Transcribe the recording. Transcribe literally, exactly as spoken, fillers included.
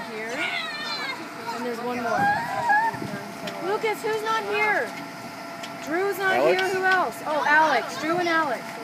here. And there's one more. Lucas, who's not here? Drew's not Alex? here. Who else? Oh, Alex. Drew and Alex.